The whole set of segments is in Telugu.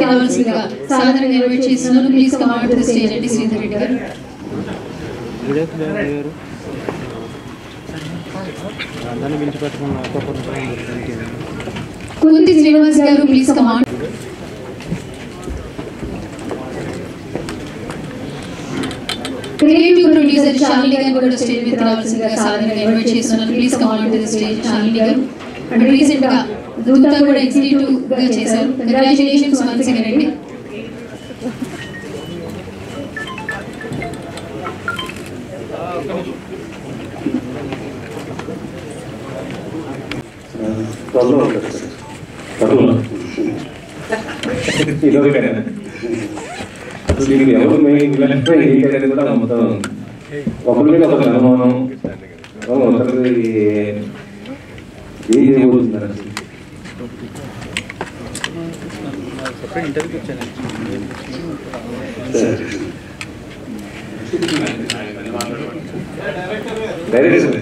రావాల్సిందిగా సాధారణంగా ఇన్వైట్ చేస్తున్నాను. Please come on to the stage అండి Sridhar Reddy garu. Kunti Srinivas garu please come on. Creative producer Shalini garu కూడా స్టేజ్ మీద రావాల్సిందిగా సాధారణంగా ఇన్వైట్ చేస్తున్నాను. Please come on to the stage Shalini garu. And recent గా దూత కూడా ఎగ్జిక్యూటివ్ గా చేశారు. కంగ్రాచులేషన్స్ వన్స్ అగైన్ అండి. దీనికి ఎవరు ఏంటనేది కూడా మొత్తం ఒకరి మీద ఒక అనుమానం ఒకరికి ఏం చేయబోతున్నారు. డైరెక్ట్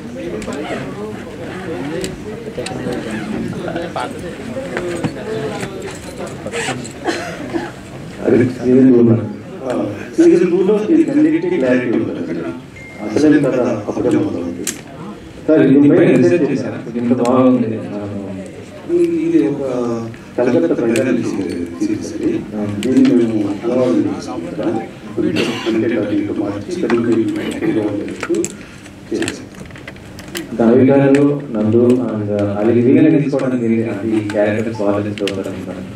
అది సీజన్ 2లో క్లారిటీ ఉంటుంది. అసలు కదా అప్పుడే మొదలవుతుంది సార్. దీనిపై రీసెర్చ్ చేశాను. ఇంత బాగుంది. ఇది ఒక కలకత్తా ప్రైవేట్ సిరీస్ అది. దీన్ని మేము అలవాటు చేసాం. దావి గారు నందు అండ్ అలాగే వీళ్ళని తీసుకోవడానికి ఈ క్యారెక్టర్స్ బాగా అవుతారు.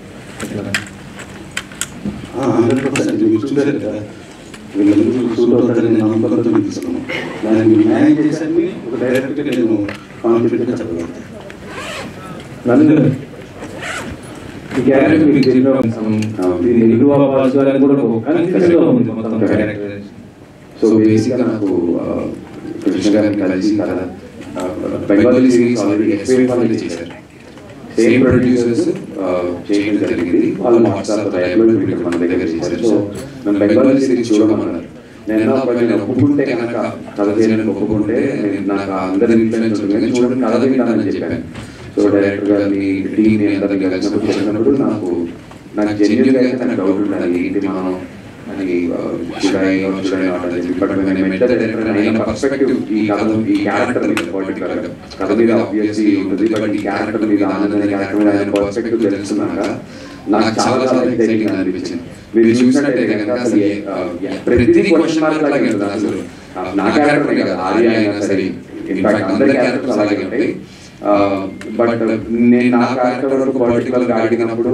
100% మీరు చూసారు కదా, వీళ్ళందరూ సూట్ అవుతారని నమ్మకంతో తీసుకున్నాం. దాన్ని న్యాయం చేశాన్ని ఒక డైరెక్ట్గా నేను కాన్ఫిడెంట్గా చెప్పగలుగుతాను. నందు ఈ క్యారెక్టర్ మీకు నెగిటివ్ అవ్వాల్సి కూడా కన్ఫ్యూజన్గా ఉంది మొత్తం క్యారెక్టర్. సో బేసిక్గా నాకు కృష్ణ గారిని కలిసి కదా బెంగాలీ సిరీస్ ఆల్రెడీ ఎక్స్పీరియన్స్ చేశారు. సేమ్ ప్రొడ్యూసర్స్ చేయడం జరిగింది. వాళ్ళు వాట్సాప్ ఇక్కడ మన దగ్గర చేశారు. సో నన్ను బెంగాలీ సిరీస్ చూడమన్నారు. నేను ఒప్పుకుంటే కనుక కథ చేయడానికి ఒప్పుకుంటే నాకు అందరి ఇన్ఫ్లుయెన్స్ ఉంటుంది, చూడండి కథ వింటానని చెప్పాను. సో డైరెక్టర్ గారిని టీమ్ని అందరినీ కలిసినప్పుడు చెప్పినప్పుడు నాకు జెన్యున్గా అయితే నాకు డౌట్ ఉండాలి ఏంటి మనం అని పర్స్పెక్టివ్ ఈ క్యారెక్టర్ మీద పర్టికులర్ కథ మీద ఆబ్వియస్లీ ఉంటుంది. బట్ ఈ క్యారెక్టర్ మీద ఆనందమైన క్యారెక్టర్ మీద ఆయన పర్స్పెక్టివ్ తెలుసుకున్నాక నాకు చాలా చాలా ఎక్సైటింగ్ అనిపించింది. మీరు చూసినట్టయితే కనుక అసలు ప్రతిదీ క్వశ్చన్ మార్క్ లాగే ఉంటుంది. అసలు నా క్యారెక్టర్ కదా ఆర్య అయినా సరే, ఇన్ఫాక్ట్ అందరి క్యారెక్టర్స్ అలాగే ఉంటాయి. బట్ నేను నా క్యారెక్టర్ వరకు పర్టికులర్గా అడిగినప్పుడు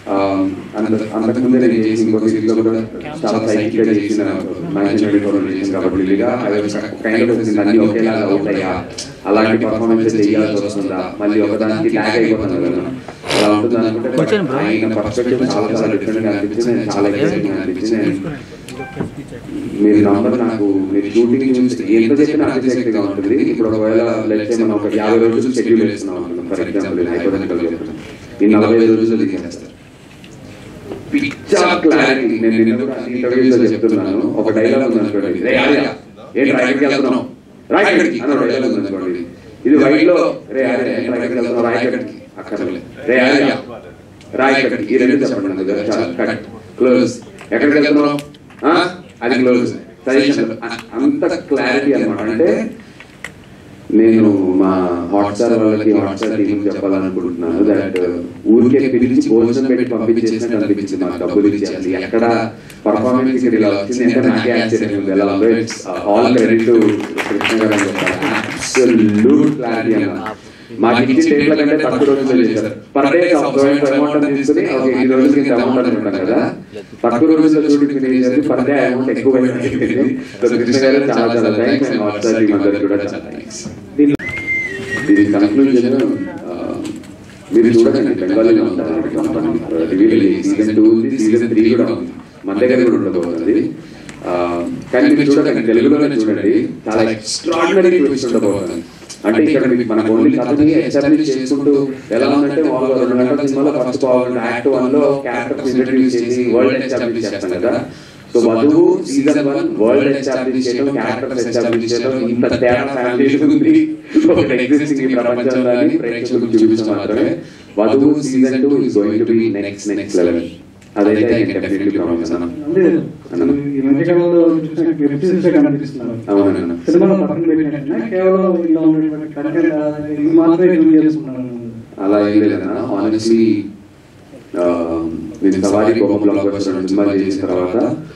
అంతకుముందే నేను చేసి ఇంకొక సిరీస్లో కూడా చాలా సైకిల్గా చేసిన చేసిన కాబట్టి అన్ని ఒకేలాగా అవుతాయా, అలాంటి పర్ఫార్మెన్స్ చేయాల్సి వస్తుందా, మళ్ళీ ఒకదానికి ట్యాగ్ అయిపోతుంది కదా, అలా ఉంటుంది అనుకుంటే ఆయన పర్స్పెక్టివ్ చాలా చాలా డిఫరెంట్గా అనిపించింది. నేను చాలా ఎక్సైటింగ్ అనిపించింది. మీరు నంబర్ నాకు మీరు షూటింగ్ చూస్తే ఎంత చెప్పినా అతిశక్తిగా ఉంటుంది. ఇప్పుడు ఒకవేళ లెట్స్ మనం ఒక 50 రోజులు షెడ్యూల్ వేస్తున్నాం అనుకుంటాం. ఫర్ ఎగ్జాంపుల్ హైపోథెటికల్ చెప్తాను, ఈ 45 రోజులు తీసేస్తారు. పిచ్చా క్లారిటీ. నేను ఇంటర్వ్యూలో చెప్తున్నాను, ఒక డైలాగ్ ఉంది అనుకోండి, ఏంటి రాయడికి వెళ్తున్నావు రాయగడికి అన్న డైలాగ్ ఉంది అనుకోండి. ఇది వైట్ లో రే ఆర్య ఏంటి రాయగడికి వెళ్తున్నావు రాయగడికి అక్కర్లే రే ఆర్య రాయగడికి ఈ రెండు చెప్పండి. Cut close. ఎక్కడికి వెళ్తున్నావు అది క్లోజ్. సజెషన్ అంత క్లారిటీ అనమాట. అంటే నేను మా హాట్స్టార్ వాళ్ళకి హాట్స్టార్ టీమ్ చెప్పాలనుకుంటున్నాను దట్ ఊరికే పిలిచి భోజనం పెట్టి పంపించేసినట్టు అనిపించింది. మాకు డబ్బులు ఇచ్చేది ఎక్కడ పర్ఫార్మెన్స్ ఇక్కడ ఇలా వచ్చింది అంటే నాకే ఆశ్చర్యం ఉంది. ఎలా ఉందో it's all credit to Krishna garu అని చెప్పాలి. అబ్సల్యూట్ క్లారిటీ అన్నమాట. మాకు ఇచ్చి డేట్ల కంటే తక్కువ రోజులు చేశారు. పర్ డే అమౌంట్ అని తీసుకుని ఒక 8 రోజులకి ఇంత అమౌంట్ అని ఉంటాం కదా, తక్కువ రోజుల్లో షూటింగ్ చేసేది పర్ డే అమౌంట్ ఎక్కువ కృష్ణ గారు చాలా చాలా థ్యాంక్స్. అండ్ వాట్సాప్ టీమ్ అందరికి కూడా చాలా థ్యాంక్స్. దీని కన్క్లూజన్ మీరు చూడండి, బెంగాలీలో ఉంటారు. సీజన్ 2 ఉంది, సీజన్ 3 కూడా ఉంది, మన దగ్గర కూడా ఉండబోతుంది. కానీ మీరు చూడండి, తెలుగులోనే చూడండి, చాలా ఎక్స్ట్రాడినరీ ట్విస్ట్ ఉండబోతుంది. అంటే ఇక్కడ మనకు ఓన్లీ కథని ఎస్టాబ్లిష్ చేసుకుంటూ ఎలా ఉందంటే వాళ్ళు 2 గంటల సినిమాలో ఫస్ట్ యాక్ట్ 1 లో క్యారెక్టర్స్ ఇంట్రడ్యూస్ చేసి వరల్డ్ ఎస్టాబ్లిష్ చేస్తాం కదా. So Vadhuvu season 1 world establish చేయడం, క్యారెక్టర్స్ ఎస్టాబ్లిష్ చేయడం, ఇంత తేడా ఫ్యామిలీ ఉంది ఒకటి ఎగ్జిస్టింగ్ ఈ ప్రపంచంలో ప్రేక్షకులకు చూపించడం మాత్రమే. Vadhuvu season 2 is going to be next level. అదైతే ఐ కెన్ డెఫినెట్లీ ప్రామిస్ అన్న. ఈ మధ్యకాలంలో కనిపిస్తున్నారు అవునన్నా, సినిమాలో పక్కన పెట్టినట్టున్నా కేవలం ఇలా ఉన్నటువంటి కంటెంట్ ఇది మాత్రమే యూజ్ చేసుకున్నారు. అలా ఏం లేదన్నా. ఆనెస్ట్లీ నేను సవారీ కోపం బ్లాక్ బస్టర్ సినిమా చేసిన తర్వాత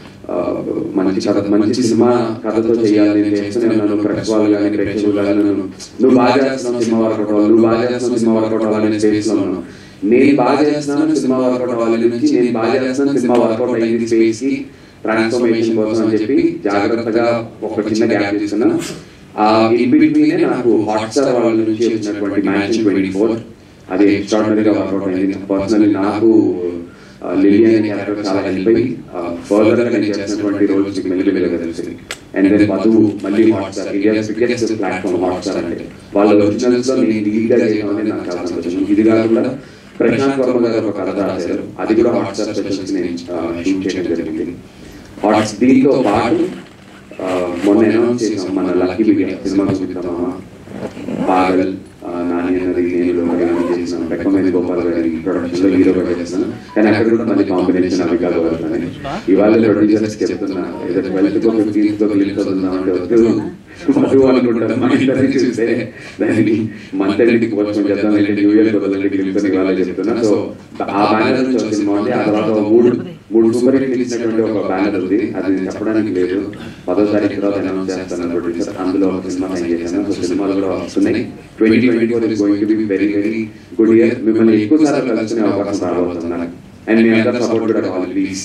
మంచి సినిమా కథతో చేయాలి నేను చేస్తున్నాను. నన్ను ప్రెస్ వాళ్ళు కానీ ప్రేక్షకులు కానీ నన్ను నువ్వు బాగా చేస్తున్నావు సినిమా వర్కౌట్ అవ్వాలి, నువ్వు బాగా చేస్తున్నావు సినిమా వర్కౌట్ అవ్వాలని స్పేస్ లో ఉన్నాను. నేను బాగా చేస్తున్నాను సినిమా వర్కౌట్ అవ్వాలి నుంచి నేను బాగా చేస్తున్నాను సినిమా వర్కౌట్ అయింది స్పేస్ కి ట్రాన్స్ఫర్మేషన్ కోసం అని చెప్పి జాగ్రత్తగా ఒక చిన్న గ్యాప్ తీసుకున్నాను. ఆ ఇన్ బిట్వీనే నాకు హాట్స్టార్ వాళ్ళ నుంచి వచ్చినటువంటి మ్యాచ్ 24 అది ఎక్స్ట్రాడినరీగా వర్కౌట్ అయింది. పర్సనల్లీ నాకు లిలీ అనే క్యారెక్టర్ చాలా హెల్ప్ అయ్యి ఫర్దర్ గా నేను చేసినటువంటి రోల్స్ మెల్లిమెల్లిగా తెలిసింది. అండ్ దెన్ మధు మళ్ళీ Hotstar India's biggest platform Hotstar అంటే వాళ్ళ ఒరిజినల్స్ లో నేను లీడ్ గా చేయడం అనేది నాకు చాలా సంతోషం. ఇది కాకుండా ప్రశాంత్ వర్మ గారు ఒక కథ రాశారు, అది కూడా హాట్స్టార్ స్పెషల్స్ నేను షూట్ చేయడం జరిగింది. దీంతో పాటు మొన్న అనౌన్స్ చేసాం మన లక్కీ బిగ్ సినిమా చూపిద్దామా పాగల్ నాని అన్నది నేను చేసిన పెక్కమైన గోపాల్ గారి ప్రొడక్షన్ లో హీరోగా చేస్తాను. కానీ అక్కడ కూడా మళ్ళీ కాంబినేషన్ అభిగా అవుతుందని ఇవాళ ప్రొడ్యూసర్స్ చెప్తున్నా, ఏదో 12th 15th రిలీజ్ అవుతుందా అంటే వద్దు మధు అనుకుంటారు. మా ఇంటర్వ్యూ చూస్తే దాన్ని మంత్ ఎండింగ్కి పోస్ట్ చేద్దాం, న్యూ ఇయర్ రిలీజ్ ఇవాళ చెప్తున్నా. సో ఆ బ్యానర్ నుంచి ఒక సినిమా ఉంది, ఆ తర్వాత మూడు సూపర్ హిట్ ఇచ్చినటువంటి ఒక బ్యానర్ ఉంది, అది నేను చెప్పడానికి లేదు. 10వ తారీఖు తర్వాత అనౌన్స్ చేస్తాను ప్రొడ్యూసర్, అందులో ఒక సినిమా సైన్ చేశాను. సో సినిమాలు కూడా వస్తున్నాయి. 2024 is going to be very very good year. మిమ్మల్ని ఎక్కువ సార్లు కలుసుకునే అవకాశం రాబోతుంది నాకు. అండ్ మీ అందరూ సపోర్ట్ కూడా కావాలి ప్లీజ్.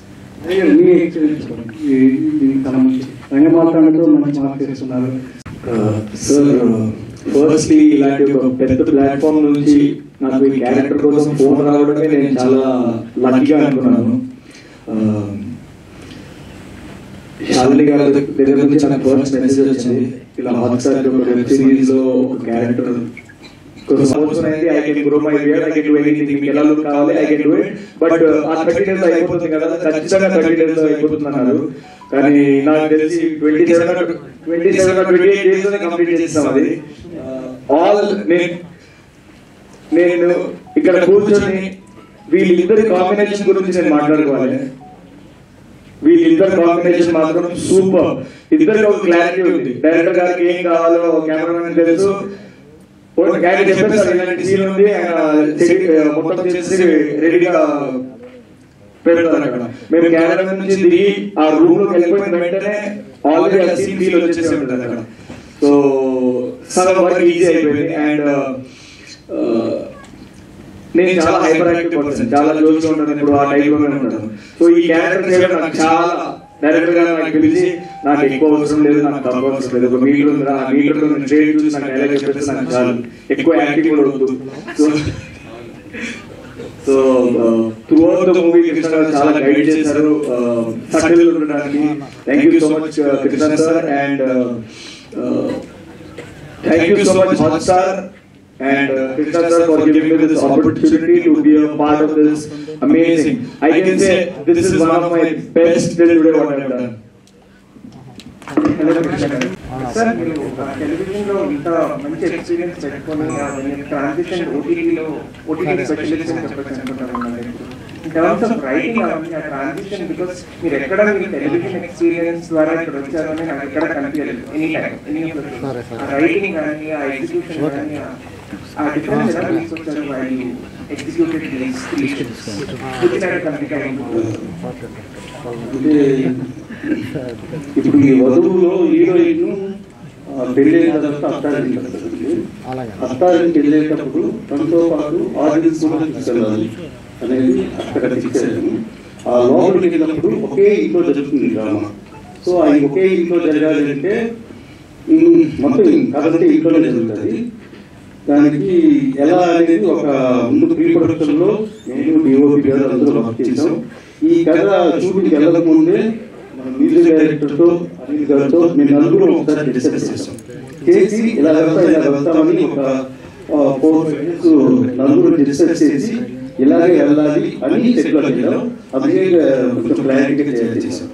సార్ ఫస్ట్లీ ఇలాంటి ఒక పెద్ద ప్లాట్ఫామ్ నుంచి నాకు ఈ క్యారెక్టర్ కోసం ఫోన్ రావడమే నేను చాలా లక్కీగా అనుకున్నాను. శాలిని గారి దగ్గర నుంచి నాకు ఫస్ట్ మెసేజ్ వచ్చింది, ఇలా హాట్స్టార్ ఒక వెబ్ సిరీస్ లో ఒక character I can grow my beard, I can do anything. మీకు ఎలా లుక్ కావాలి I can do it. But ఆ 30 days అయిపోతుంది కదా, ఖచ్చితంగా 30 days అయిపోతుంది అన్నారు. కానీ నాకు తెలిసి 27 days లోనే కంప్లీట్ చేస్తాం. అది ఆల్ నేను ఇక్కడ కూర్చొని వీళ్ళిద్దరి కాంబినేషన్ గురించి నేను మాట్లాడుకోవాలి. వీళ్ళిద్దరు కాంబినేషన్ మాత్రం సూపర్. ఇద్దరికి ఒక క్లారిటీ ఉంది, డైరెక్టర్ గారికి ఏం కావాలో కెమెరామెన్ తెలుసు. ఆయన చెప్పేస్తారు ఇలాంటి సీన్ ఉంది, ఆయన మొత్తం చేసి రెడీగా పెడతారు అక్కడ. మేము కెమెరా నుంచి దిగి ఆ రూమ్ లోకి వెళ్ళిపోయిన వెంటనే ఆల్రెడీ ఆ సీన్ ఫీల్ వచ్చేసి ఉంటుంది అక్కడ. సో సగం వర్క్ ఈజీ అయిపోయింది. అండ్ నేను చాలా హైపర్ యాక్టివ్ పర్సన్, చాలా జోష్గా ఉంటాను, ఇప్పుడు ఆ టైప్ లోనే ఉంటాను. సో ఈ క్యారెక్టర్ చేయడం నాకు చాలా డైరెక్టర్ గా నాకు పిలిచి నాకు ఎక్కువ అవసరం లేదు, నాకు తక్కువ అవసరం లేదు, ఒక మీటర్ ఉంది, ఆ మీటర్ లో నేను ట్రేడ్ చూసి నాకు డైలాగ్ చెప్పేసి నాకు చాలు, ఎక్కువ యాక్టింగ్ కూడా వద్దు. So throughout the movie Krishna garu చాలా గైడ్ చేశారు సక్సెస్ ఉండడానికి. Thank you so much Krishna sir, and thank you so much Hotstar and Krishna sir for giving me this opportunity to be a part of this amazing. I can say this is one of my best till today what I have done. Sir, మీరు టెలివిజన్ లో ఇంత మంచి ఎక్స్పీరియన్స్ పెట్టుకొని ట్రాన్సిషన్ ఓటీటీ స్పెషలిస్ట్ అని చెప్పచ్చు అనుకుంటారు. ఇన్ టర్మ్స్ ఆఫ్ రైటింగ్ ఆ ట్రాన్సిషన్, బికాస్ మీరు ఎక్కడ మీరు టెలివిజన్ ఎక్స్పీరియన్స్ ద్వారా ఇక్కడ వచ్చారని నాకు ఎక్కడ కనిపించలేదు. ఎనీ టైం ఎనీ రైటింగ్ కానీ ఆ ఎగ్జిక్యూషన్ కానీ ఆ డిఫరెన్స్ ఎలా తీసుకొచ్చారు వాళ్ళు ఎగ్జిక్యూటెడ్ ఇప్పుడు ఈ వధువులో హీరోయిన్ పెళ్లి అయిన తర్వాత అత్తారింటికి వస్తుంది. అత్తారింటికి వెళ్ళేటప్పుడు తనతో పాటు ఆడియన్స్ కూడా తీసుకెళ్ళాలి అనేది అక్కడ తీసుకెళ్ళాను. ఆ లోపలికి వెళ్ళినప్పుడు ఒకే ఇంట్లో జరుగుతుంది డ్రామా. సో ఆ ఒకే ఇంట్లో జరగాలి అంటే మొత్తం కదంటే ఇంట్లోనే జరుగుతుంది. దానికి ఎలా అనేది ఒక ముందు ప్రీ ప్రొడక్షన్ లో నేను డిఓపి గారు అందరూ వర్క్ చేసాం. ఈ కథ షూటింగ్ వెళ్ళక ముందే మ్యూజిక్ డైరెక్టర్ తో అనిల్ గారితో మేము నలుగురు ఒకసారి డిస్కస్ చేసాం. చేసి ఇలా వెళ్తామని ఒక 4 days నలుగురు డిస్కస్ చేసి ఇలాగే వెళ్ళాలి అని సెట్ లో వెళ్ళాం. అందుకే కొంచెం క్లారిటీగా చేసాం.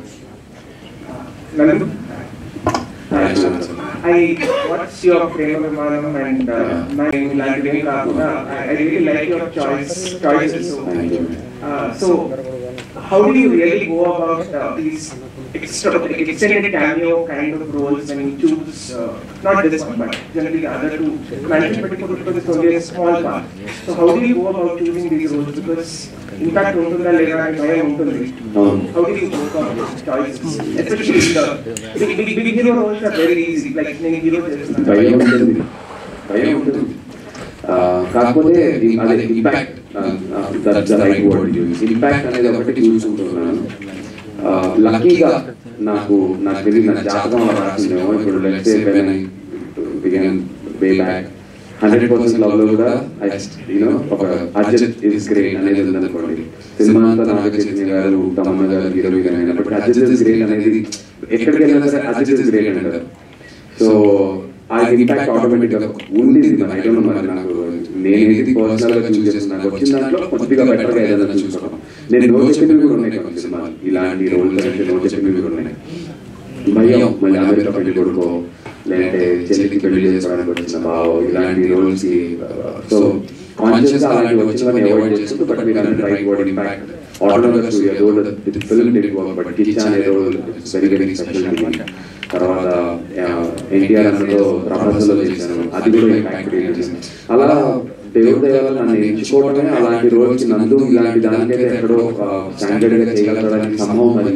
I what's your frame of mind and my like I really like your choices. So how do you really go about these extended cameo kind of roles when you choose not this one but generally the other two? Management because it's only a small part. So how do you go about choosing these roles? Because impact untunda lega ani bhayam untundi. How do you go about those choices? Especially the big hero roles are very easy. Like nenu hero chestunna. భయం ఉంటుంది. కాకపోతే అదే impact that's the right word use. Impact అనేది ఒకటి చూసుకుంటున్నాను. లక్కీగా నాకు తెలియదు నా జాతకం అలా రాసిందేమో. ఇప్పుడు let's say when I began way back 100% love లో కూడా ఒక అర్జున్ ఇస్ గ్రేట్ అనేది ఉందనుకోండి. సినిమా అంతా నాగచైతన్య గారు తమన్నా గారు హీరోయిన్ అయినప్పటికీ అర్జున్ ఇస్ గ్రేట్ అనేది ఎక్కడికి వెళ్ళినా సరే అర్జున్ ఇస్ గ్రేట్ అంటారు. సో ఆ ఇంపాక్ట్ ఆటోమేటిక్ గా ఉంది. మరి ఐ డోంట్ నో, మరి నాకు నేనేది పర్సనల్ గా చూస్ చేసిన నాకు వచ్చిన దాంట్లో కొద్దిగా బెటర్ గా ఏదైనా చూసుకోవడం. నేను నో చెప్పినవి కూడా ఉన్నాయి కొన్ని సినిమాలు, ఇలాంటి రోల్ నో చెప్పినవి కూడా ఉన్నాయి. భయం మళ్ళీ అమెరికా పెళ్లి కొడుకో లేదంటే చెల్లికి పెళ్లి చేసుకోవడానికి వచ్చిన బావో ఇలాంటి రోల్స్ కి సో కాన్షియస్ గా అలాంటి వచ్చినవన్నీ అవాయిడ్ చేస్తూ but we can try word impact automatic to your role with film did work but కిచ్ అనే రోల్ వెరీ వెరీ స్పెషల్. తర్వాత ఎన్టీఆర్ అందులో ప్రపంచంలో చేశాను, అది కూడా ఇంపాక్ట్ క్రియేట్ చేశాను. అలా దేవుడి దయ వల్ల నన్ను ఎంచుకోవడమే అలాంటి రోల్స్ నందు ఇలాంటి దానికైతే ఎక్కడో స్టాండర్డ్ గా చేయగలగడానికి సంభవం. మరి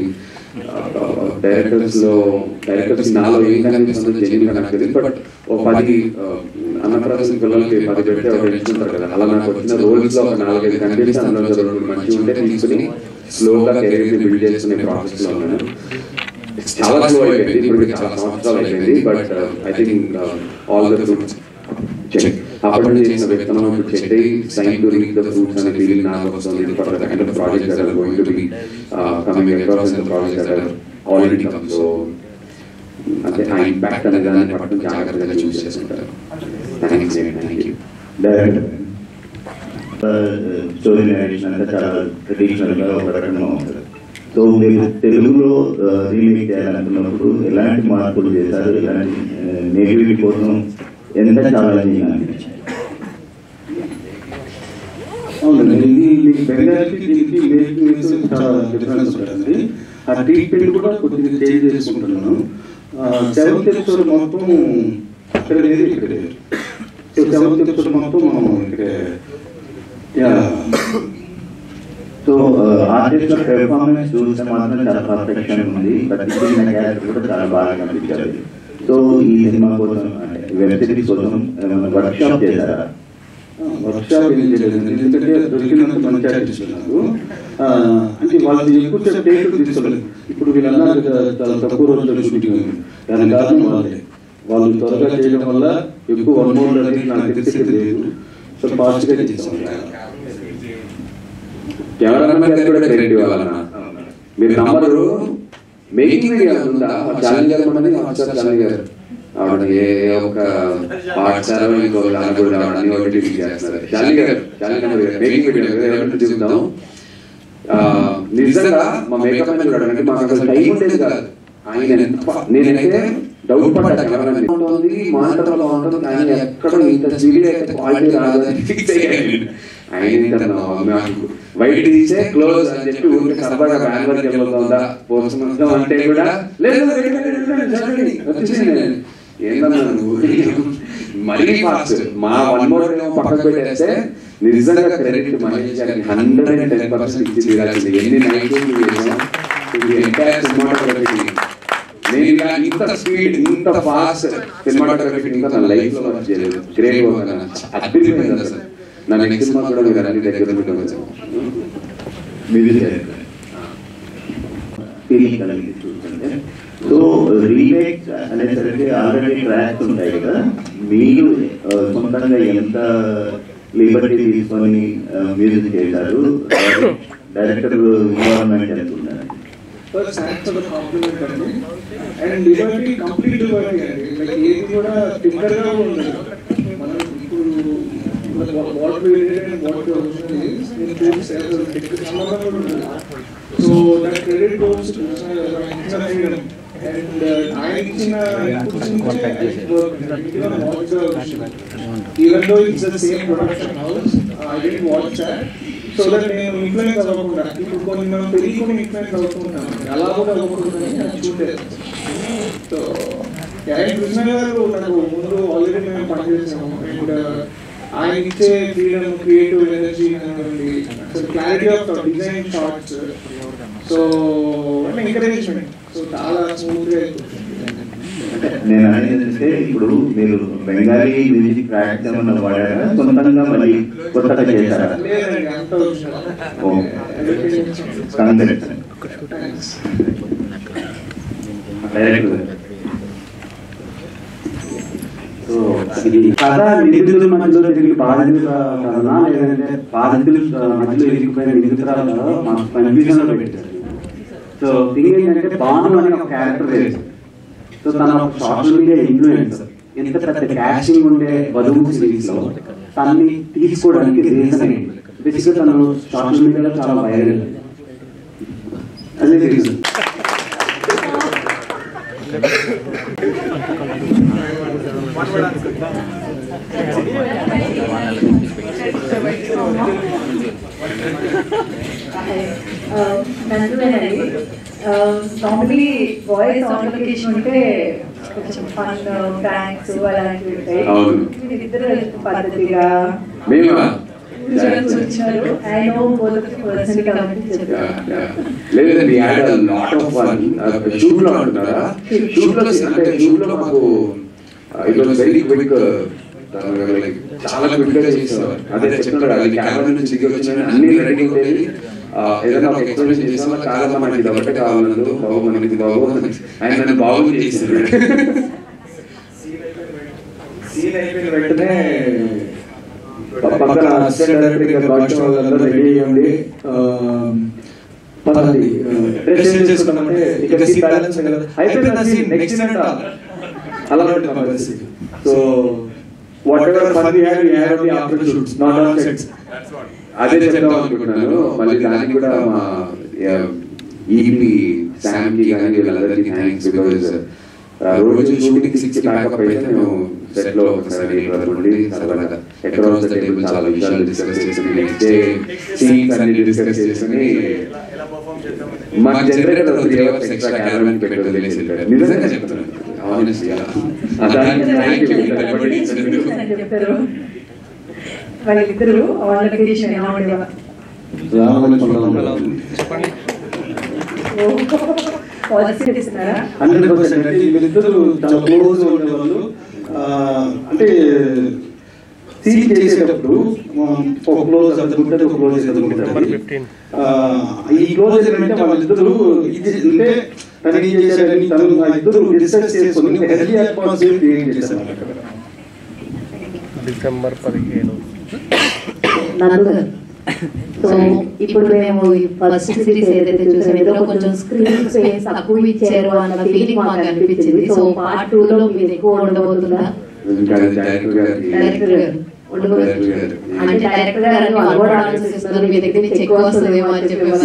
డైరెక్టర్స్ నాలో ఏం కనిపిస్తుందో జెన్యున్ గా నాకు తెలియదు. బట్ ఒక 10 అన్నప్రాసన పిల్లలకి 10 పెడితే ఒక ఎంచుకుంటారు కదా, అలా నాకు వచ్చిన రోల్స్ లో ఒక 4-5 కనిపిస్తే అందులో 2 మంచిగా ఉంటే తీసుకుని స్లోగా కెరీర్ బిల్డ్ చేసుకునే ప్రాసెస్ లో ఉన్నాను. చాలా స్లో అయిపోయింది, ఇప్పుడు చాలా సంవత్సరాలు అయిపోయింది. But I think all the fruits check అప్పటి నుంచి చేసిన విత్తనం ఇప్పుడు చెక్ అయ్యి sign to read the fruits అనే ఫీలింగ్ నాకు వస్తుంది. For the kind of project that are going to be coming across the project that are already come. So అంటే ఆ ఇంపాక్ట్ అనే దాన్ని పట్టడం జాగ్రత్తగా చూస్ చేసుకుంటారు. Thank you. స్టోరీ నేరేషన్ అంటే చాలా ట్రెడిషనల్ గా ఒక రకంగా ఉంటుంది. సో మీరు తెలుగులో రీమేక్ చేయాలనుకున్నప్పుడు ఎలాంటి మార్పులు చేశారు, ఎలాంటి నెగిటివిటీ కోసం ఎంత ఛాలెంజింగ్ అనిపించింది? అవునండి, ఇది బెంగాల్కి దీనికి మేకింగ్ చాలా డిఫరెన్స్ ఉంటుంది. ఆ ట్రీట్మెంట్ కూడా కొద్దిగా చేంజ్ చేసుకుంటున్నాను. 7th ఎపిసోడ్ మొత్తం అక్కడ లేదు, ఇక్కడ లేదు. సో 7th ఎపిసోడ్ మొత్తం మనం ఇక్కడ సో ఆర్టిస్ట్ పెర్ఫార్మెన్స్ చూస్తే మాత్రం చాలా పర్ఫెక్షన్ ఉంది, బట్ ఇచ్చిన క్యారెక్టర్ కూడా చాలా బాగా కనిపించారు. సో ఈ సినిమా కోసం అంటే వెబ్ సిరీస్ కోసం వర్క్ షాప్ చేశారా? వర్క్ షాప్ ఏం చేయలేదండి, ఎందుకంటే దొరికినంత మంచి ఆర్టిస్ట్ నాకు. అంటే వాళ్ళకి ఎక్కువ టేక్ తీసుకోలేదు. ఇప్పుడు వీళ్ళన్నారు చాలా తక్కువ రోజుల్లో షూటింగ్ ఉంది, దాని కారణం వాళ్ళు త్వరగా చేయడం వల్ల ఎక్కువ 1 month అనేది నాకు తెలిసి లేదు. సో ఫాస్ట్ గా చేస్తాం. కెమెరామెన్ గారు కూడా క్రెడిట్ ఇవ్వాలన్నా. మీరు నమ్మరు, మేకింగ్ వీడియో ఉందా ఛాలెంజ్ గారు ఛాలెంజ్ గారు ఆవిడ ఏ ఒక పాఠశాల ఇంకో కూడా అన్ని ఒకటి చేస్తున్నారు. ఛాలెంజ్ గారు మేకింగ్ వీడియో చూద్దాం. నిజంగా మా మేకప్ మ్యాన్ కూడా అంటే మాకు అసలు టైం ఉండేది కాదు. ఆయన నేనైతే డౌట్ పడ్డా కెమెరామెన్ ఉంటుంది, మానిటర్ లో ఉంటుంది, ఆయన ఎక్కడ ఇంత స్పీడ్ అయితే క్వాలిటీ రాదని ఫిక్స్ అయ్యాను. ఆయన వైట్ తీసే క్లోజ్ అని చెప్పి ఊరికి సరదాగా బెంగళూరుకి వెళ్ళిపోతుందా పోసం అంటే కూడా లేదు ఏందన్నా నువ్వు మరీ ఫాస్ట్. మా 1 more పక్కకు పెట్టేస్తే నిజంగా క్రెడిట్ మహేష్ గారికి 110% ఇచ్చి తీరాల్సింది. ఎన్ని నైట్ నేను ఇంత స్పీడ్ ఇంత ఫాస్ట్ సినిమాటోగ్రఫీ ఇంకా నా లైఫ్ లో చేయలేదు. గ్రేట్ వర్క్ అద్భుతమైంది అసలు. నా నెక్స్ట్ సినిమా కూడా మీరు అన్ని దగ్గర చూస్తుంటే సో రీమేక్ అనేసరికి ఆల్రెడీ ట్రాక్స్ ఉంటాయి కదా, మీరు సొంతంగా ఎంత లిబర్టీ తీసుకొని మ్యూజిక్ చేశారు, డైరెక్టర్ ఇన్వాల్వ్మెంట్ ఎంత ఉన్నారు? థ్యాంక్స్ ఫర్ ద కాంప్లిమెంట్ అండి. అండ్ లిబర్టీ కంప్లీట్ లిబర్టీ అండి, లైక్ ఏది కూడా టింకర్గా ఉండదు. మనం ఇప్పుడు what we did and what we original is in two cells tinker సంబంధం ఉండదు. So that credit goes to freedom and ఆయన ఇచ్చిన even though it's the same production house I did watch that. So that నేను ఇన్ఫ్లుయెన్స్ అవ్వకుండా, ఇప్పుడు కొన్ని మనం తెలియకుండా ఇన్ఫ్లుయెన్స్ అవుతుంటాం, అలా కూడా అవ్వకూడదని అది చూడలేదు. సో కృష్ణ గారు నాకు ముందు ఆల్రెడీ మేము పనిచేసాము. అండ్ ఆయన ఇచ్చే freedom, creative energy, clarity of design shorts, so encouragement, so చాలా స్మూత్గా అయిపోతుంది. నేను అనేది ఏంటంటే ఇప్పుడు మీరు బెంగాలీ మ్యూజిక్ ట్రాక్స్ ఏమన్నా వాడారా, సొంతంగా మళ్ళీ కొత్తగా చేశారా? సో ఇది కథ నిందితుల మధ్యలో తిరిగి బాధితుల కథనా, లేదంటే బాధితుల మధ్యలో ఇరిగిపోయిన నిందితురాలలో మాకు కన్ఫ్యూజన్ లో పెట్టారు. సో థింగ్ ఏంటంటే భాను అనే ఒక క్యారెక్టర్ లేదు. సో తన ఒక సోషల్ మీడియా ఇన్ఫ్లుయెన్సర్, ఎంత పెద్ద క్యాస్టింగ్ ఉండే బదువు సిరీస్ లో తనని తీసుకోవడానికి రీజన్ ఏంటి? బేసిక్గా తను సోషల్ మీడియాలో చాలా వైరల్, అదే reason. Normally voice on location ఉంటే కొంచెం ఫన్ ప్రాంక్స్ అలాంటివి ఉంటాయి. మీరిద్దరు పద్ధతిగా లేదండి, లాట్ ఆఫ్ ఫన్. షూట్ లో అంటున్నారా? షూట్ లో అంటే షూట్ లో మాకు ఇట్ వాస్ వెరీ క్విక్, చాలా క్విక్ గా చేసేవారు. అదే చెప్తున్నాడు, అది కెమెరా నుంచి దిగి వచ్చిన అన్ని రెడీ ఉండేది. ఏదైనా ఒక ఎక్స్ప్లెనేషన్ చేసినా చాలా మనకి ఇది ఒకటే కావాలన్నది, బాబు మనకి బాబు ఆయన నన్ను బాగుంది చేశారు. సీన్ అయిపోయిన వెంటనే పక్కన అసిస్టెంట్ డైరెక్టర్ వాళ్ళందరూ రెడీ అయ్యండి, పదండి డ్రెస్ చేసుకున్నామంటే ఇక్కడ సీన్ బ్యాలెన్స్ అయిపోయింది, సీన్ నెక్స్ట్ సీన్ అంట అలా ఉంటుంది మా పరిస్థితి. So whatever fun we had only after shoots, not on sets. అదే చెప్తాం అనుకుంటున్నాను. మళ్ళీ దానికి కూడా మా ఈపీ శామ్ కి కానీ వీళ్ళందరికీ థ్యాంక్స్. బికాజ్ రోజు షూటింగ్ 6 ప్యాకప్ అయితే మేము సెట్ లో ఒకసారి ఉండి సరదాగా అక్రాస్ ద టేబుల్ చాలా విషయాలు డిస్కస్ చేసుకుని నెక్స్ట్ డే సీన్స్ అన్ని డిస్కస్ చేసుకుని మా జనరేటర్ 3 hours ఎక్స్ట్రా కెమెరామెన్ పెట్టి వదిలేసి వెళ్ళాడు. నిజంగా చెప్తున్నాను, ఆనెస్ట్గా. వాళ్ళిద్దరు ఆన్ లొకేషన్ ఎలా ఉండేవా? వీళ్ళిద్దరు చాలా క్లోజ్ ఉండేవాళ్ళు. అంటే సీన్ చేసేటప్పుడు ఒక క్లోజ్ అందుకుంటారు, ఒక క్లోజ్ అందుకుంటారు. ఈ క్లోజ్ ఏంటంటే వాళ్ళిద్దరు ఇది అంటే తనకి చేశారని తను ఇద్దరు డిస్కస్ చేసుకుని హెల్తీ అట్మాస్ఫియర్ క్రియేట్ చేశారు. డిసెంబర్ 15. సో ఇప్పుడు మేము ఫస్ట్ సిరీస్ ఏదైతే చూసాం, ఏదో కొంచెం స్క్రీన్ స్పేస్ తక్కువ ఇచ్చారు అన్న ఫీలింగ్ మాకు అనిపించింది. సో పార్ట్ 2 లో మీరు ఎక్కువ ఉండబోతుందా? డైరెక్టర్ గారు అంటే డైరెక్టర్ గారు కూడా ఆలోచిస్తున్నారు మీ దగ్గర నుంచి ఎక్కువ వస్తుందేమో అని చెప్పేవాళ్ళు.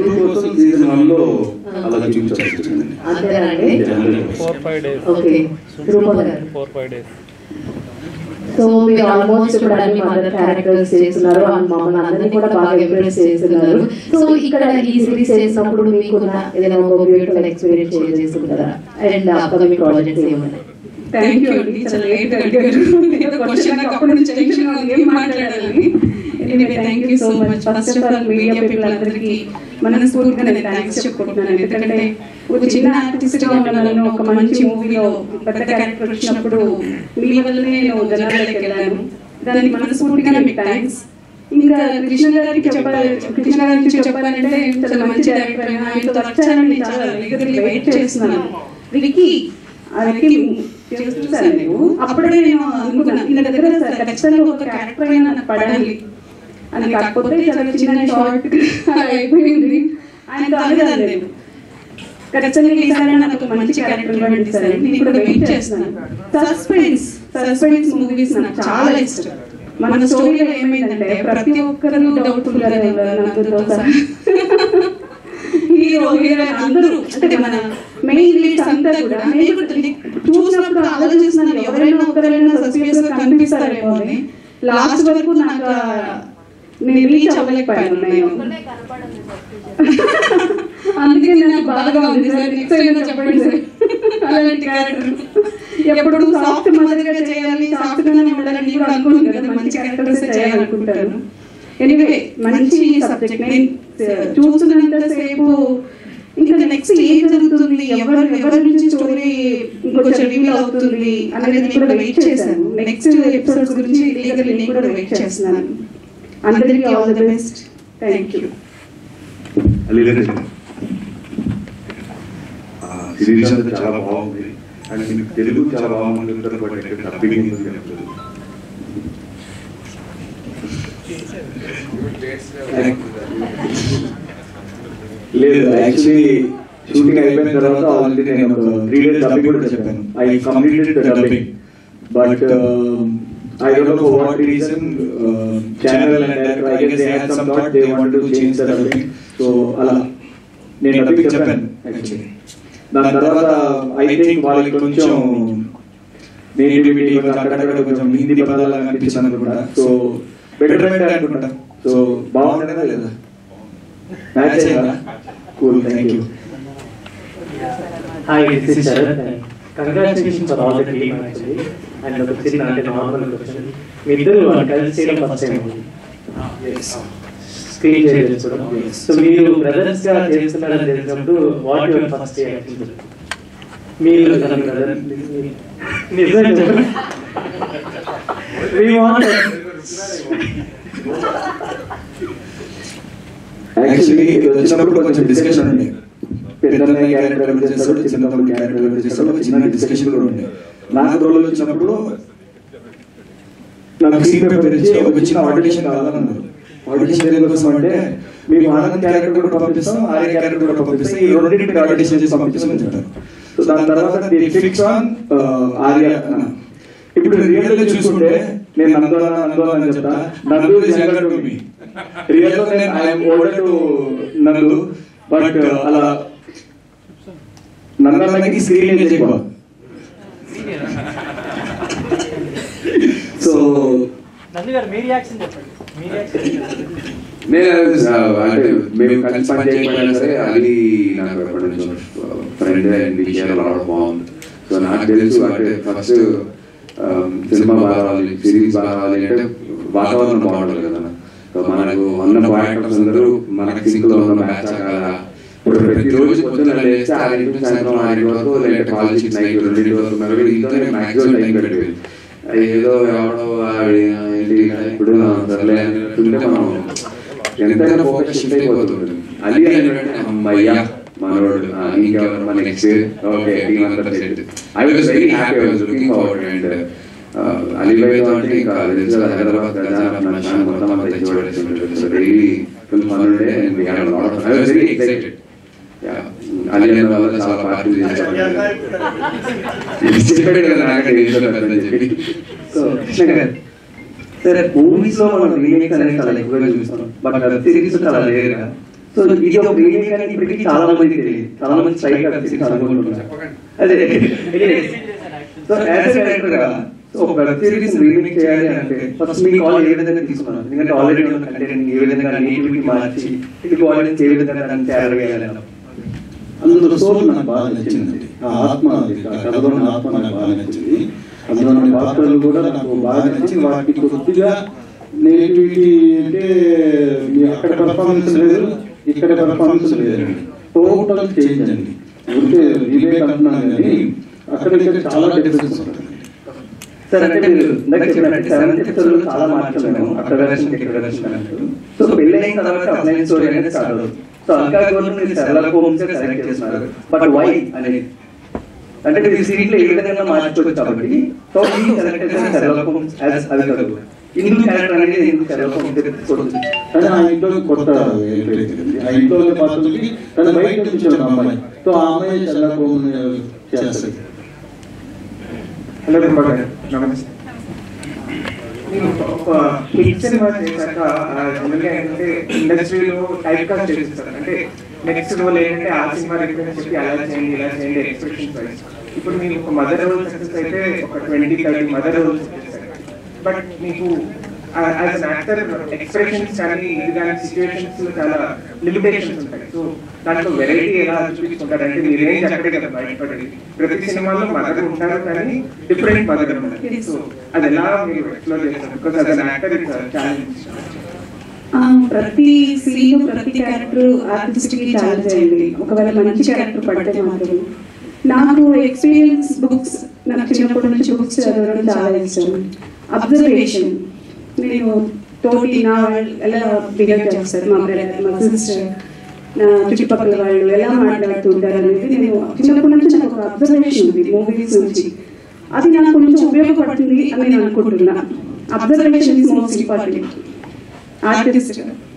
అంతేనండి. Okay, 4-5 days. సో మీరు ఆల్మోస్ట్ ఇప్పుడు అన్ని మదర్ క్యారెక్టర్స్ చేస్తున్నారు, మమ్మల్ని అందరినీ కూడా బాగా ఇంప్రెస్ చేస్తున్నారు. సో ఇక్కడ ఈ సిరీస్ చేసినప్పుడు మీకున్న ఏదైనా ఒక బ్యూటిఫుల్ ఎక్స్పీరియన్స్ షేర్ చేసుకుంటారా? అండ్ అప్కమింగ్ ప్రాజెక్ట్స్ ఏమన్నా? థ్యాంక్ యూ అండి, చాలా లేట్ అడిగారు. అప్పటి నుంచి టెన్షన్ ఏం మాట్లాడాలని. Anyway thank you so much. First of all media people అందరికీ మనస్ఫూర్తిగా నేను థ్యాంక్స్ చెప్పుకుంటున్నాను. ఎందుకంటే ఒక చిన్న ఆర్టిస్ట్ గా ఉన్నాను, ఒక మంచి మూవీలో పెద్ద క్యారెక్టర్ వచ్చినప్పుడు మీ వల్లనే నేను జనాల్లోకి వెళ్ళాను. దానికి మనస్ఫూర్తిగా మీకు థ్యాంక్స్. ఇంకా కృష్ణ గారికి చెప్పాలంటే చాలా మంచి డైరెక్టర్, ఆయనతో వర్క్ చేయాలని చాలా వెయిట్ చేస్తున్నాను. విక్కీ చూసాను నేను, అప్పుడే నేను అనుకున్నాను ఈయన దగ్గర ఖచ్చితంగా ఒక క్యారెక్టర్ అయినా నాకు పడాలి అని. కాకపోతే చాలా చిన్న షార్ట్ అయిపోయింది. ఆయనతో అనేదాన్ని నేను ఖచ్చితంగా ఈసారి నాకు మంచి క్యారెక్టర్ ఇవ్వండి సార్. నేను కూడా వెయిట్ చేస్తున్నాను. సస్పెన్స్ మూవీస్ నాకు చాలా ఇష్టం. మన స్టోరీలో ఏమైందంటే ప్రతి ఒక్కరు డౌట్ఫుల్ గా హీరో హీరోయిన్ అందరూ, అంటే మన మెయిన్ లీడ్స్ అంతా కూడా చూసినప్పుడు ఆలోచిస్తున్నాను, ఎవరైనా ఒకరైనా సస్పెన్స్ గా కనిపిస్తారేమో అని. లాస్ట్ వరకు నాకు నేను రీచ్ అవ్వలేకపోయాను నేను. అందుకే నాకు బాధగా ఉంది సార్. నెక్స్ట్ ఏమైనా చెప్పండి సార్. అలాంటి క్యారెక్టర్ ఎప్పుడు సాఫ్ట్ మదర్గా చేయాలి, సాఫ్ట్గానే ఉండాలని కూడా అనుకోను కదా, మంచి క్యారెక్టర్స్ చేయాలనుకుంటాను. ఎనీవే మంచి సబ్జెక్ట్. నేను చూస్తున్నంతసేపు ఇంకా నెక్స్ట్ ఏం జరుగుతుంది, ఎవరి నుంచి స్టోరీ ఇంకొంచెం రివీల్ అవుతుంది అనేది కూడా వెయిట్ చేశాను. నెక్స్ట్ ఎపిసోడ్స్ గురించి లీగల్లీ నేను కూడా వెయిట్ చేస్తున్నాను. అందరికీ all the best. Thank you. Series అంతా చాలా బాగుంది అండ్ మీకు తెలుగు చాలా బాగుంది. లేదు, యాక్చువల్లీ షూటింగ్ అయిపోయిన తర్వాత ఆల్రెడీ నేను ఒక 3 days డబ్బింగ్ కూడా చెప్పాను. I completed the dubbing but I don't know for what reason channel and director I guess they had some thought they wanted to change the dubbing. So ala నేను డబ్బింగ్ చెప్పాను యాక్చువల్లీ. దాని తర్వాత ఐ థింక్ వాళ్ళకి కొంచెం నేటివిటీ అక్కడక్కడ కొంచెం హిందీ పదాలు అనిపించింది అనుకుంటా. సో బెటర్మెంట్ అనుకుంటా. సో బాగుంటుందా లేదా? మ్యాచ్ అయిందా? Cool, thank you. Hi, this is Sharat. Congratulations for all the team actually. And the question is a normal question. We do కలిసి చేయడం ఫస్ట్ టైం. Yes. స్క్రీన్ చేయడం కూడా. సో మీరు బ్రదర్స్ గా చేస్తున్నారని తెలిసినప్పుడు వాట్ యువర్ ఫస్ట్ రియాక్షన్? మీరు తన బ్రదర్ నిజంగా we want యాక్చువల్లీ వచ్చినప్పుడు కొంచెం డిస్కషన్ ఉండే. పెద్దన్న క్యారెక్టర్ ఎవరు చేస్తారో, చిన్నప్పుడు క్యారెక్టర్ ఎవరు చేస్తారో చిన్న డిస్కషన్ కూడా ఉండే. నాకు రోల్ వచ్చినప్పుడు నాకు సీన్ పేపర్ ఇచ్చి ఒక చిన్న ఆడిషన్ కావాలన్నారు. ఆడిషన్ దేనికోసం అంటే మేము ఆనంద్ క్యారెక్టర్ కూడా పంపిస్తాం, ఆర్య క్యారెక్టర్ కూడా పంపిస్తాం, ఈ రెండింటికి ఆడిషన్ చేసి పంపిస్తామని చెప్పారు. సో దాని తర్వాత ఫిక్స్ ఆన్ ఆర్య. ఇప్పుడు రియల్ గా చూసుకుంటే నేను నందు అని చెప్తా. Nandu is younger to me. Real గా నేను I'm older to Nandu. But అలా నందన్నకి స్క్రీన్ ఏజ్ ఎక్కువ. సో నేను అంటే మేము కలిసి పని చేయకపోయినా సరే అది నాకు ఎప్పటి నుంచో ఫ్రెండ్ అండ్ బాగుంది. సో నాకు తెలుసు అంటే ఫస్ట్ సినిమా బాగా రావాలి, సిరీస్ బాగా రావాలి అంటే వాతావరణం బాగుంటుంది కదా. సో మనకు ఉన్న యాక్టర్స్ అందరూ మనకి సింక్ లో ఉన్న మ్యాచ్ కదా. ఇప్పుడు ప్రతిరోజు పొద్దున్న లేస్తే 6 నుంచి సాయంత్రం 6 వరకు లేదంటే కాలేజీకి నైట్ 2 వరకు ఉన్నారు. ఇంట్లోనే మ్యాక్సిమం టైం పెట్టేది. ఏదో ఎవడో ఇప్పుడు సర్లే అంటుంటే మనం ఎంతైనా ఫోకస్ షిఫ్ట్ అయిపోతుంది. అది ఏంటంటే అమ్మయ్యా మనోడు ఇంకెవరు మన నెక్స్ట్ ఓకే టీమ్ అంతా set. I was very happy. I was looking forward. And అలీబాయ్తో అంటే ఇంకా హైదరాబాద్ మొత్తం అంతా తెచ్చిపడేస్తుంటారు. సో డైలీ ఫుల్ ఫన్ ఉండే. And we had lot of I was very excited. Ali అన్న వల్ల చాలా పార్టీలు చేశారు. సరే, మూవీస్ లో మనం రీమేక్ అనేది చాలా ఎక్కువగా చూస్తాం, బట్ వెబ్ సిరీస్ చాలా రేర్గా. సో ఇది ఒక రీమేక్ అని ఇప్పటికీ చాలా మంది తెలియదు. చాలా మంది స్ట్రైక్ వెబ్ సిరీస్ అనుకుంటున్నారు. అదే సో యాజ్ ఎ డైరెక్టర్ గా ఒక వెబ్ సిరీస్ రీమేక్ చేయాలి అంటే ఫస్ట్ మీ కాల్ ఏ విధంగా తీసుకున్నారు? ఎందుకంటే ఆల్రెడీ ఉన్న కంటెంట్ ఏ విధంగా నేటివిటీ మార్చి ఇది ఆడియన్స్ ఏ విధంగా దాన్ని తయారు చేయాలి? అందులో సోల్ నాకు బాగా నచ్చింది. ఆ ఆత్మ, కథలో ఆత్మ నాకు బాగా నచ్చింది. అందులో పాత్రలు కూడా నాకు బాగా నచ్చింది. వాటికి కొద్దిగా నేటివిటీ అంటే అక్కడ పెర్ఫార్మెన్స్ లేదు, ఇక్కడ పెర్ఫార్మెన్స్ లేదు, టోటల్ చేంజ్ అండి. ఉంటే రీమేక్ అంటున్నాను కానీ అక్కడ చాలా డిఫరెన్స్ ఉంటుంది. సార్ అంటే మీరు ఇందాక చెప్పినట్టు 7th ఎపిసోడ్ చాలా మార్చాము, అక్కడ వెర్షన్ ఇక్కడ వెర్షన్ అన్నట్టు. సో పెళ్లి అయిన తర్వాత అప్లైన్ స్టోరీ అనేది స్టార్ట్ అవుతుంది. సో అంకా గవర్నమెంట్ షెర్లాక్ హోమ్స్ సెలెక్ట్ చేస్తున్నారు. బట్ వై అనేది అంటే మీరు సీట్ లో ఏ విధంగా మార్చుకోవచ్చు కాబట్టి సో ఈ సెలెక్ట్ చేసిన షెర్లాక్ హోమ్స్ యాజ్ అది కాదు హిందూ క్యారెక్టర్ అనేది హిందూ షెర్లాక్ హోమ్స్ తీసుకోవచ్చు. కానీ ఆ ఇంట్లో కొత్త ఆ ఇంట్లో పాత్రలకి తన బయట కనిపించాడు అమ్మాయి. సో ఆ అమ్మాయి షెర్లాక్ హోమ్స్ చేస్తుంది. హలో నమస్తే. నేను ఒక హిట్ సినిమా చేశాక జనరల్గా ఏంటంటే ఇండస్ట్రీలో టైప్ కాస్ట్ చేస్తారు. అంటే నెక్స్ట్ రోల్ ఏంటంటే ఆ సినిమా రిఫరెన్స్ చెప్పి అలా చేయండి ఇలా చేయండి ఎక్స్పెక్టేషన్ వైజ్. ఇప్పుడు మీకు ఒక మదర్ రోల్ సక్సెస్ అయితే ఒక 20-30 మదర్ రోల్స్ వచ్చేసారు. బట్ మీకు యాజ్ అన్ యాక్టర్ ఎక్స్ప్రెషన్స్ కానీ ఇది కానీ సిచ్యువేషన్స్ లో చాలా లిమిటేషన్స్ ఉంటాయి. సో దాంట్లో వెరైటీ ఎలా చూపించుకుంటారంటే మీరు ఏం అక్కడే కదా బయటపడేది. ప్రతి సినిమాలో మదర్ ఉంటారు కానీ డిఫరెంట్ మదర్ ఉంటారు. సో అది ఎలా మీరు ఎక్స్ప్లోర్ చేస్తారు? Because as an actor it's challenge. ప్రతి సీన్ ప్రతి క్యారెక్టర్ ఆర్టిస్ట్ కి ఛాలెంజ్ అయింది. ఒకవేళ మంచి క్యారెక్టర్ పడితే మాత్రం నాకు ఎక్స్పీరియన్స్ బుక్స్, నాకు చిన్నప్పటి నుంచి బుక్స్ చదవడం చాలా ఇష్టం. అబ్జర్వేషన్, నేను తోటి నా వాళ్ళు ఎలా బిహేవ్ చేస్తారు, మా బ్రదర్, మా సిస్టర్, నా చుట్టుపక్కల వాళ్ళు ఎలా మాట్లాడుతుంటారు అనేది నేను చిన్నప్పటి నుంచి నాకు ఒక అబ్జర్వేషన్ ఉంది మూవీస్ నుంచి. అది నాకు కొంచెం ఉపయోగపడుతుంది అని నేను అనుకుంటున్నా. Observation is most important. Artist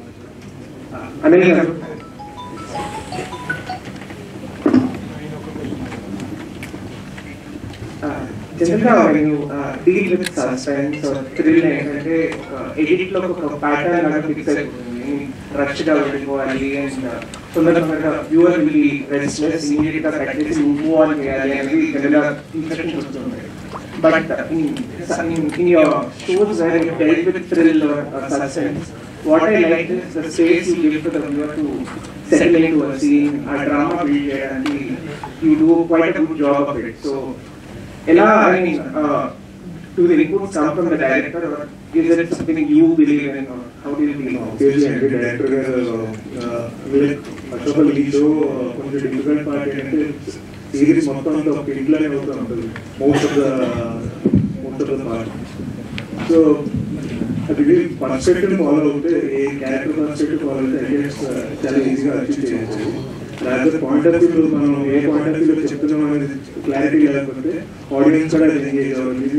జనరల్గా నేను డీల్ విత్ సస్పెన్స్ థ్రిల్ ఏంటంటే ఎడిట్ లో ఒక ప్యాటర్న్ లాగా ఫిక్స్ అయిపోతుంది. రష్ గా వెళ్ళిపోవాలి అండ్ తొందరగా వ్యూవర్ విల్ రెస్ట్లెస్, ఇమీడియట్ గా కట్ చేసి మూవ్ ఆన్ చేయాలి అనేది జనరల్గా ఇంప్రెషన్ వస్తుంది. But in your shows where you deal with thrill or suspense, what I like is the space you give to the viewer to settle into a scene, a drama build cheyadani. You do quite a good job of it. So ela I mean do the inputs come from the director or is it something you believe in or how do you feel? Obviously director garu ashokal ee show konచెం difficult part ఏంటంటే series మొత్తం అంతా ఒక ఇంట్లోనే అవుతూ ఉంటుంది most of the part. So అది పర్స్పెక్టివ్ ఫాలో అవుతే, ఏ క్యారెక్టర్ పర్స్పెక్టివ్ ఫాలో అయితే అగేన్స్ చాలా ఈజీగా అచీవ్ చేయొచ్చు. లేకపోతే పాయింట్ ఆఫ్ వ్యూ మనం ఏ పాయింట్ ఆఫ్ వ్యూలో చెప్తున్నాం అనేది క్లారిటీ లేకపోతే ఆడియన్స్ కూడా ఎంగేజ్ అవ్వాలి.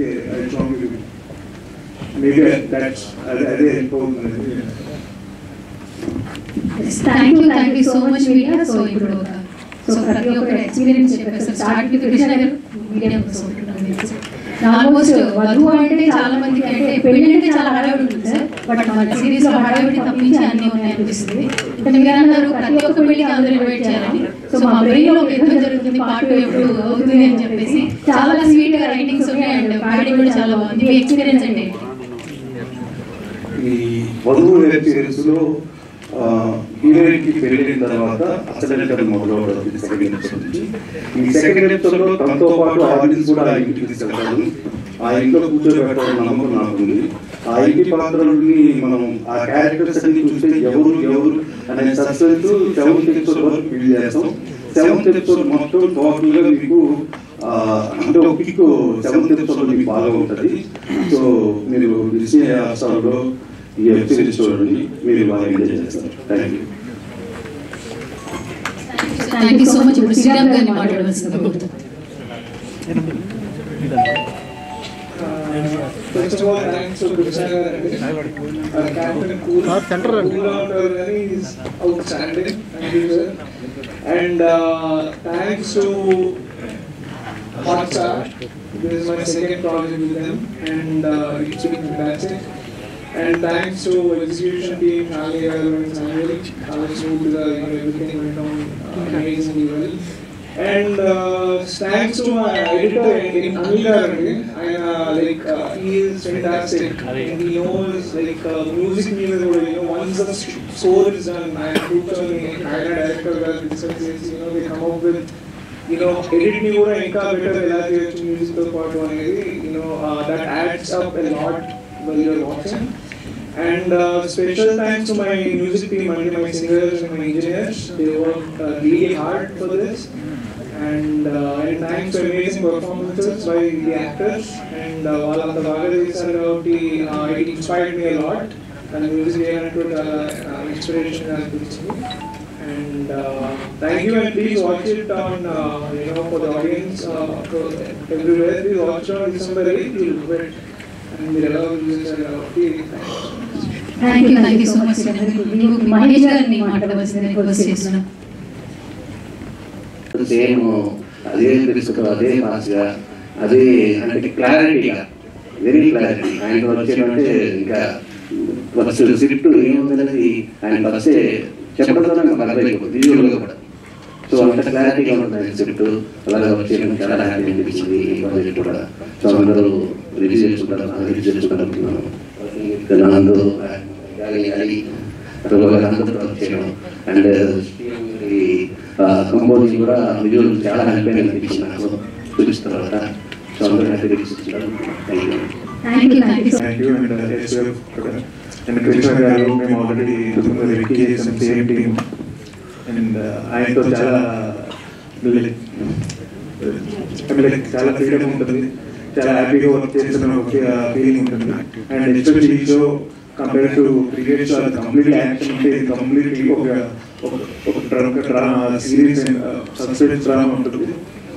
మేబీ అదే హెల్ప్ అవుతుంది. Thank you so much media. So ఇప్పుడు ప్రతి ఒక్కరు ఎక్స్పీరియన్స్ చెప్పేస్తారు. స్టార్ట్ విత్ కృష్ణ గారు, మీడియా ఆల్మోస్ట్ వధువు అంటే చాలా మందికి అంటే పెళ్లి అంటే చాలా హడావిడి ఉంటుంది సార్. బట్ మన సిరీస్ లో హడావిడి తప్పించి అన్ని ఉన్నాయి అనిపిస్తుంది. అంటే మీరు అన్నారు ప్రతి ఒక్క పెళ్లికి అందరూ ఇన్వైట్ చేయాలని. సో మా బ్రెయిన్ లో ఒక యుద్ధం జరుగుతుంది, పార్ట్ ఎప్పుడు అవుతుంది అని చెప్పేసి చాలా స్వీట్ గా రైటింగ్స్ ఉన్నాయి అండ్ ప్యాడింగ్ కూడా చాలా బాగుంది. మీ ఎక్స్పీరియన్స్ అంటే ఈ వధువు వెబ్ సిరీస్ లో హీరోయిన్ కి పెళ్లిన తర్వాత అసలు మొదలవుతుంది సెకండ్ ఎపిసోడ్ నుంచి. ఈ సెకండ్ ఎపిసోడ్ లో తనతో పాటు ఆడియన్స్ కూడా ఆ ఇంటికి తీసుకెళ్తారు. ఆ ఇంట్లో కూర్చోబెట్టాలని నమ్మకం నాకుంది. ఆ ఇంటి పాత్రల్ని మనం ఆ క్యారెక్టర్స్ అన్ని చూస్తే ఎవరు అనే సస్పెన్స్ 7th ఎపిసోడ్ వరకు బిల్డ్ చేస్తాం. 7th ఎపిసోడ్ మొత్తం టోటల్ గా మీకు అంటే ఒక పిక్ 7th ఎపిసోడ్ మీకు బాగా ఉంటుంది. సో మీరు డిస్నీ హాట్‌స్టార్ లో ఈ వెబ్ సిరీస్ చూడండి, మీరు బాగా ఎంజాయ్ చేస్తారు. Thank you so much. ఇప్పుడు శ్రీరామ్ గారిని మాట్లాడవలసింది. First of all, thanks to Krishna Garu. Our captain cool out is outstanding. Thank you, sir. And thanks to Hotstar. This is my second project with them, and it's been fantastic. And thanks to execution team, Ali and Samuel, everything went on amazingly well. And thanks to my editor in Anil, he is fantastic. And he knows music music. Once the score is done, I put on director discusses. They come up with edit me kuda inka better ela cheyochu music to part anedi. That adds up a lot while you're watching. And special thanks to my music team and my singers and my engineers. They worked really hard for this. And thanks to amazing performances by the actors. And Valanta Vagadi it inspired me a lot. And music inspiration has been. And thank you, and please watch it on for the audience everywhere. Please watch it on December 8th. You'll love it. And we love you. Thank you so much. Mahesh గారిని మాట్లాడవలసింది రిక్వెస్ట్ చేస్తున్నాను. సేమ్ అదే తెలుసుకో, అదే ఫాస్ట్గా, అదే అంటే క్లారిటీగా, వెరీ క్లారిటీ. ఆయన వచ్చేటంటే ఇంకా ఫస్ట్ స్క్రిప్ట్ ఏముందనేది ఆయన ఫస్ట్ చెప్పడంతో నాకు అర్థమైపోతుంది విజువల్గా కూడా. సో అంత క్లారిటీగా ఉంటుంది స్క్రిప్ట్. అలాగే వచ్చేయడం చాలా హ్యాపీ అనిపించింది ఈ ప్రాజెక్ట్ కూడా. సో అందరూ రిలీజ్ చేసుకుంటాను నందు చేయడం అండ్ కంపోజింగ్ కూడా విజువల్ చాలా హ్యాపీ అనిపించింది నాకు చూపిస్తారు. సో అందరూ హ్యాపీ చూపిస్తున్నారు. Thank you. And Krishna garu మేము ఆల్రెడీ వర్క్ చేసాం సేమ్ టీమ్ అండ్ ఆయనతో చాలా చాలా ఫ్రీడమ్ ఉంటుంది, చాలా హ్యాపీగా వర్క్ చేస్తున్న ఒక ఫీలింగ్ ఉంటుంది. అండ్ ఎస్పెషల్లీ ఈ show compare to previous show completely action ఉంటే ఇది కంప్లీట్లీ ఒక drama series and suspense drama ఉంటుంది.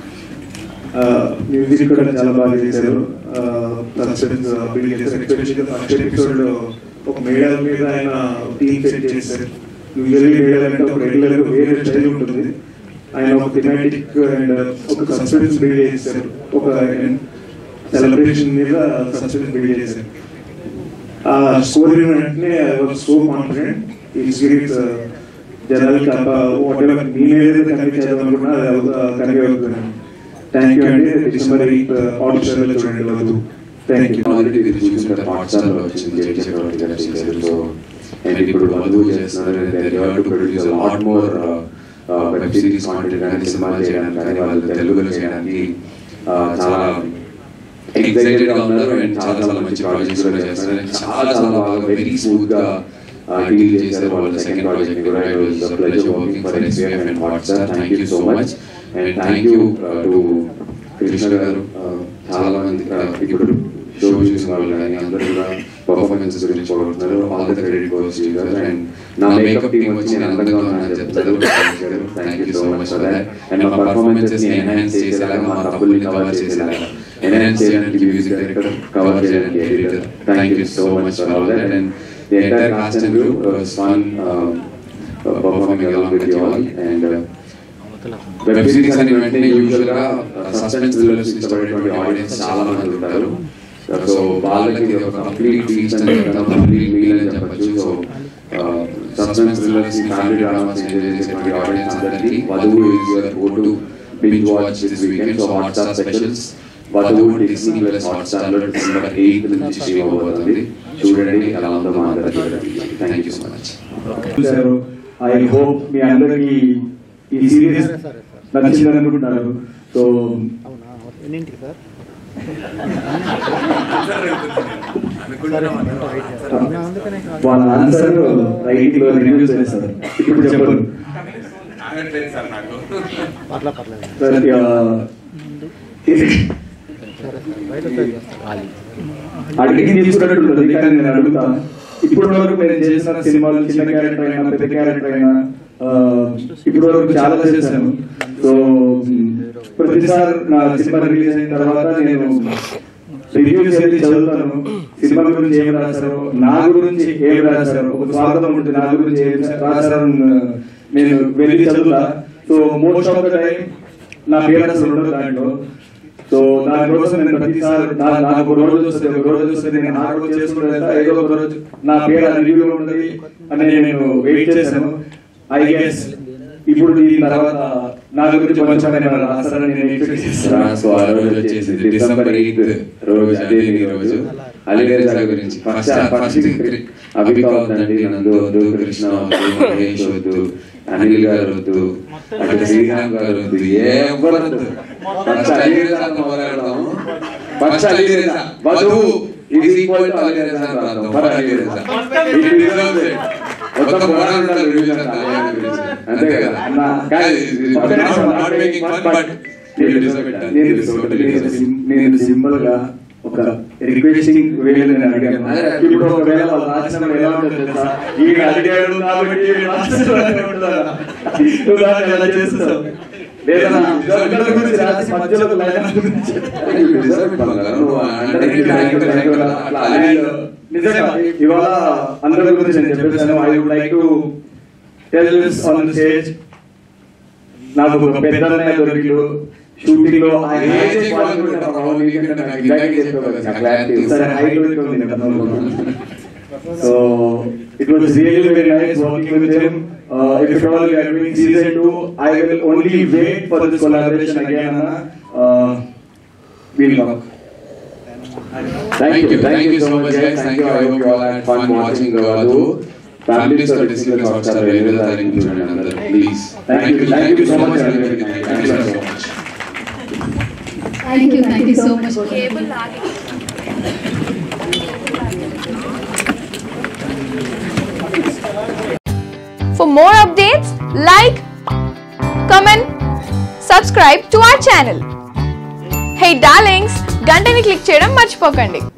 మ్యూజిక్ కూడా చాలా బాగా చేశారు, సస్పెన్స్ బిల్డ్ చేశారు. ఎస్పెషల్లీ ఫస్ట్ ఎపిసోడ్ లో ఒక మేడల్ మీద ఆయన థీమ్ సెట్ చేశారు. యూజువల్లీ మేడల్ అంటే ఒక రెగ్యులర్ వేరే స్టైల్ ఉంటుంది, ఆయన ఒక థిమాటిక్ అండ్ ఒక సస్పెన్స్ బిల్డ్ చేశారు. ఒక సెలబ్రేషన్ మీద సస్పెన్స్ బిల్డ్ చేశారు. ఆ స్కోర్ వెంటనే సో కాన్ఫిడెంట్ ఈ సిరీస్ జనాలకి వాట్ ఎవర్ నేనేదైతే కన్వే చేయాలనుకున్నా కన్వే అవుతుంది. థ్యాంక్ యూ అండి. డిసెంబర్ 8 ఆడిషన్ లో చూడండి వద్దు. Thank you. ఆల్రెడీ ఇది చూసిన హాట్స్టార్ లో వచ్చింది చక్రవర్తి గారు చేశారు. సో అండ్ ఇప్పుడు వధువు చేస్తున్నారు. They have to produce a lot more web series content కానీ సినిమాలు చేయడానికి కానీ వాళ్ళు తెలుగులో చేయడానికి చాలా ఎక్సైటెడ్ గా ఉన్నారు. అండ్ చాలా మంచి ప్రాజెక్ట్స్ కూడా చేస్తున్నారు. చాలా బాగా వెరీ స్మూత్ గా డీల్ చేశారు వాళ్ళ సెకండ్ ప్రాజెక్ట్ కూడా. It was the pleasure working for SBF and Hotstar. Thank you so much and thank you to Krishna garu. చాలా మంది ఇప్పుడు షో చూసిన వాళ్ళు కానీ అందరూ కూడా పర్ఫార్మెన్సెస్ గురించి చూడుతున్నారు. All the credit goes to you. And నా మేకప్ టీమ్ వచ్చి నేను అందంగా ఉన్నానని చెప్తారు. Thank you so much for that. And మా పర్ఫార్మెన్సెస్ ని ఎన్హాన్స్ చేసేలాగా, మా తప్పుల్ని కవర్ చేసేలాగా, ఎన్హాన్స్ చేయడానికి మ్యూజిక్ డైరెక్టర్, కవర్ చేయడానికి editor. Thank you so much for all that. And the entire cast and crew was fun performing along with you all. And web series అని వెంటనే యూజువల్ గా సస్పెన్స్ థ్రిల్లర్స్ ఇష్టపడేటువంటి ఆడియన్స్ చాలా మంది ఉంటారు. సో వాళ్ళకి ఒక కంప్లీట్ ఫీస్ట్ అని చెప్తాం, కంప్లీట్ మీల్ అని చెప్పచ్చు. So suspense thrillers family dramas enjoy చేసేటువంటి ఆడియన్స్ అందరికీ Vadhuvu is your go to binge watch this weekend. So Hotstar specials Vadhuvu Disney plus Hotstar లో డిసెంబర్ 8 నుంచి స్ట్రీమ్ అవబోతుంది. చూడండి, అలా ఉందో మా అందరికీ చూడండి. Thank you so much. I hope మీ అందరికీ ఈ సీరీస్ నచ్చిందని అనుకుంటున్నారు. సో వాళ్ళ ఆన్సర్ రైట్ లో రివ్యూ చేస్తారు. ఇప్పుడు చెప్పండి అడిగి తీసుకున్నట్టు కానీ నేను అడుగుతా. ఇప్పుడు వరకు నేను చేసిన సినిమాలు చిన్న క్యారెక్టర్ అయినా పెద్ద క్యారెక్టర్ అయినా ఇప్పుడు వరకు చాలా చేశాను. సో ప్రతిసారి నా సినిమా రిలీజ్ అయిన తర్వాత నేను రివ్యూస్ వెళ్ళి చదువుతాను. సినిమా గురించి ఏం రాశారు, నా గురించి ఏం రాశారు, ఒక స్వాగతం ఉంటుంది, నా గురించి ఏం రాశారు నేను వెళ్ళి చదువుతా. So most of the time నా పేరు అసలు ఉండదు దాంట్లో. సో దానికోసం నేను ప్రతిసారి నాకు ఒక రోజు వస్తే నేను ఆ రోజు చేసుకుంటే ఏదో ఒక రోజు నా పేరు రివ్యూ ఉంటుంది అని నేను వెయిట్ చేశాను. ఐ గెస్ ఇప్పుడు దీని తర్వాత నా గురించి కొంచెం రాస్తారని నేను ఎక్స్పెక్ట్ చేస్తాను. సో ఆ రోజు వచ్చేసి డిసెంబర్ 8 రోజు, అదే రోజు అలీరేజా గురించి ఫస్ట్ అభికా వద్దండి, నందు వద్దు, కృష్ణ వద్దు, మహేష్ వద్దు, అనిల్ గారు వద్దు, అటు శ్రీరామ్ గారు వద్దు, ఎవరు వద్దు. ఫస్ట్ అలీరేజా మొదలెడతాము. First Alireza Vadhuvu is equal to Alireza అని రాద్దాం. ఫర్ అలీరేజా మొత్తం పోరాడాలి రివిజన్ అంతే కదా. నేను సింపుల్ గా ఒక రిక్వెస్టింగ్ వేలో నేను అడిగాను. ఇప్పుడు ఒకవేళ వాళ్ళు రాసిన ఎలా ఉంటుంది ఈ అడిగాడు కాబట్టి ఎలా చేస్తావు లేదా గురించి రాసి మధ్యలో నిజంగా ఇవాళ అందరి గురించి నేను చెప్పేసాను. I would like to tell this on the stage. నాకు ఒక పెద్ద దొరికిలు షూటింగ్ లో so it was really very nice working with him. If at all we are doing season 2, I will only wait for this collaboration again. We'll talk. Thank you so much, guys. Thank you. I hope you all had fun watching Vadu. Families or decisions are available included another. Please. Thank you so much. Thank you so much. Thank you so much. For more updates, like, comment, subscribe to our channel. Hey darlings, గంటని click చేయడం మర్చిపోకండి.